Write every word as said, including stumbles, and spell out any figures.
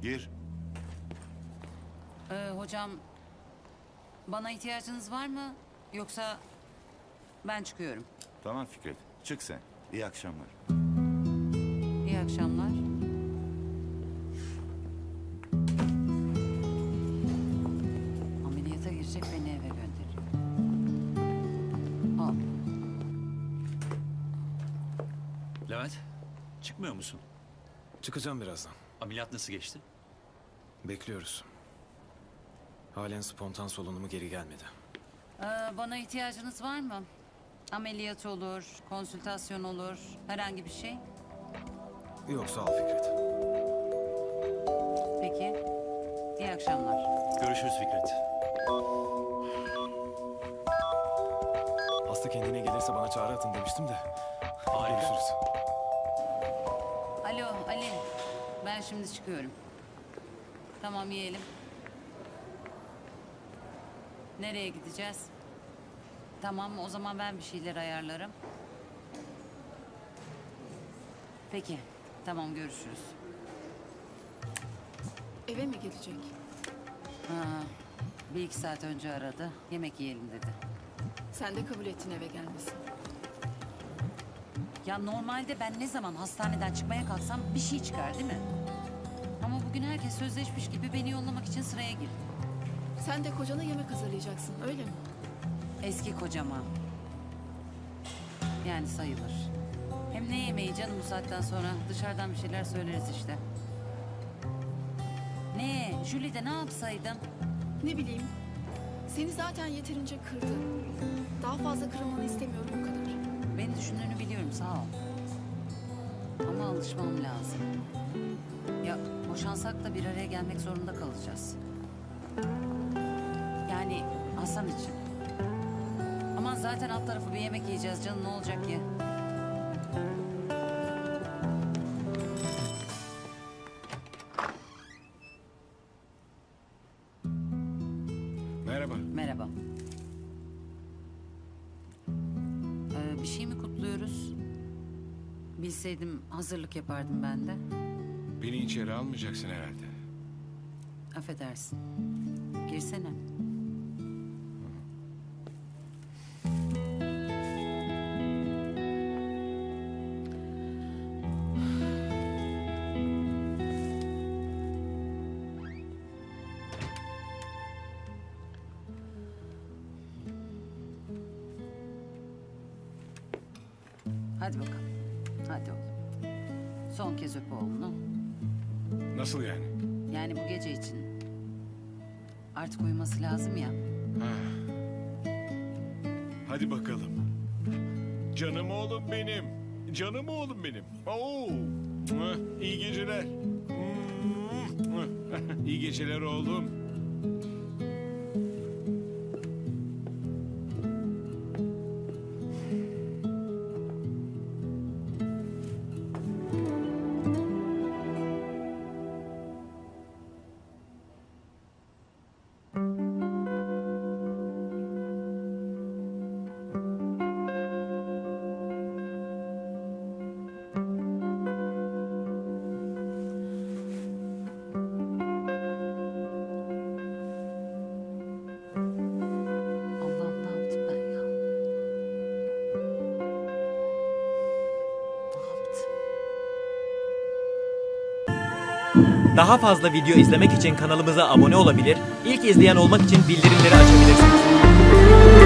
Gir. Ee, hocam, bana ihtiyacınız var mı? Yoksa ben çıkıyorum. Tamam Fikret. Çık sen. İyi akşamlar. İyi akşamlar. Ameliyata girecek, beni eve gönderiyor. Al. Levent, çıkmıyor musun? Çıkacağım birazdan. Ameliyat nasıl geçti? Bekliyoruz. Halen spontan solunumu geri gelmedi. Ee, bana ihtiyacınız var mı? Ameliyat olur, konsültasyon olur, herhangi bir şey. Yok sağ ol Fikret. Peki, iyi akşamlar. Görüşürüz Fikret. Hasta kendine gelirse bana çağrı atın demiştim de. Harika. Görüşürüz. Alo Ali, ben şimdi çıkıyorum. Tamam, yiyelim. Nereye gideceğiz? Tamam, o zaman ben bir şeyler ayarlarım. Peki, tamam, görüşürüz. Eve mi gelecek? Ha, bir iki saat önce aradı, yemek yiyelim dedi. Sen de kabul ettin eve gelmesin. Ya normalde ben ne zaman hastaneden çıkmaya kalksam bir şey çıkar değil mi? Ama bugün herkes sözleşmiş gibi beni yollamak için sıraya girdi. Sen de kocana yemek hazırlayacaksın, öyle mi? Eski kocama. Yani sayılır. Hem ne yemeği canım bu saatten sonra dışarıdan bir şeyler söyleriz işte. Ne? Jülide ne yapsaydım? Ne bileyim. Seni zaten yeterince kırdı. Daha fazla kırılmanı istemiyorum o kadar. Beni düşündüğünü biliyorum, sağ ol. Ama alışmam lazım. Ya boşansak da bir araya gelmek zorunda kalacağız. Yani Hasan için. Aman zaten alt tarafı bir yemek yiyeceğiz canım, ne olacak ki? Merhaba. Merhaba. Ee, bir şey mi kutluyoruz? Bilseydim hazırlık yapardım ben de. Beni içeri almayacaksın herhalde. Affedersin. Girsene. Hadi bakalım. Hadi oğlum. Son kez öp oğlunu. Nasıl yani? Yani bu gece için. Artık uyuması lazım ya. Ha. Hadi bakalım. Canım oğlum benim. Canım oğlum benim. Oo. Mwah, İyi geceler. Mwah. İyi geceler oğlum. Allah'ım ne yaptım ben ya? Ne yaptım? Daha fazla video izlemek için kanalımıza abone olabilir, ilk izleyen olmak için bildirimleri açabilirsiniz.